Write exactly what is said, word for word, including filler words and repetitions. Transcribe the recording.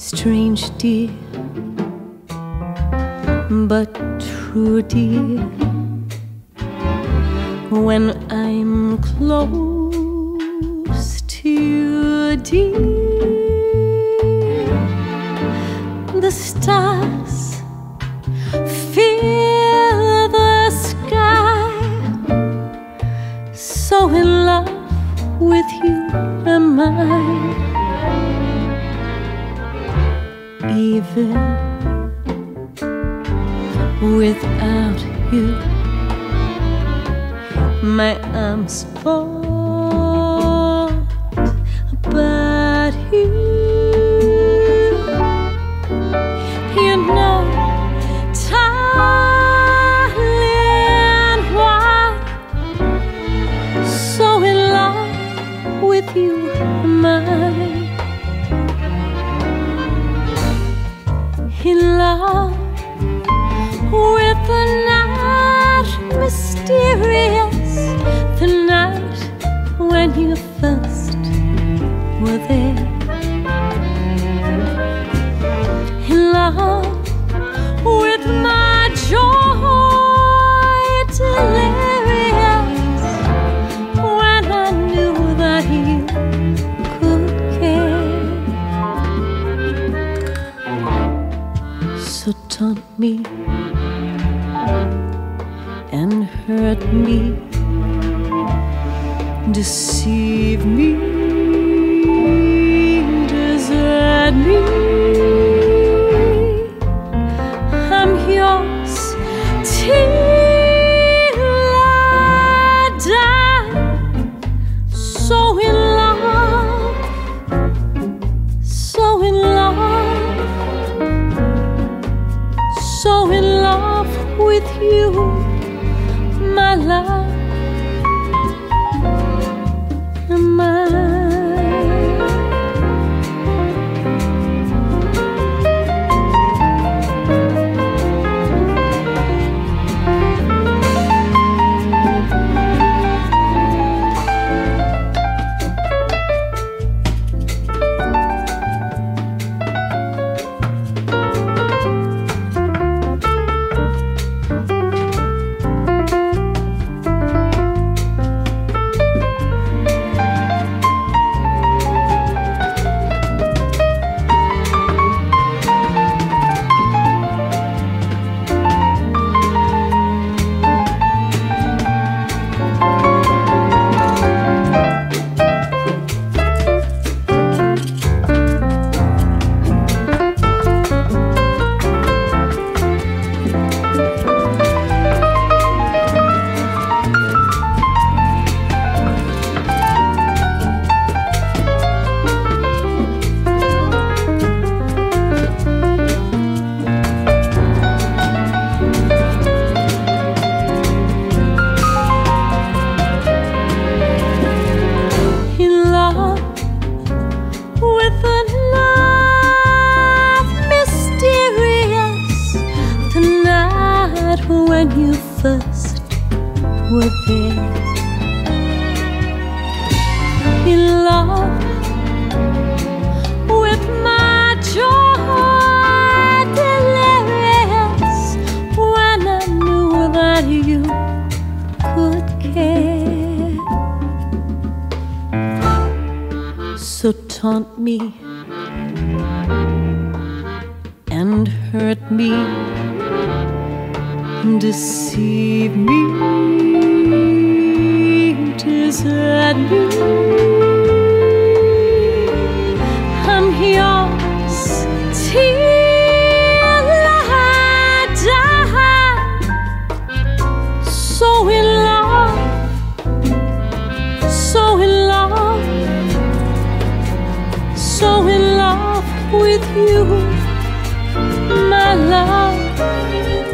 strange, dear, but true, dear. When I'm close to you, dear, the stars fill the sky. So in love with you am I. Even without you, my arms fall about you. You know, darling, why so in love with you am I. In love with the night, mysterious, the night when you first were there. In love with my joy, delirious, when I knew that you could care. So taunt me and hurt me, deceive me, desert me. I'm yours till I die. So in love, so in love, so in love with you, my love, am I. When you first were there. In love with my joy, delirious, when I knew that you could care. So taunt me and hurt me, deceive me, desert me. I'm yours till I die. So in love, so in love, so in love with you, my love.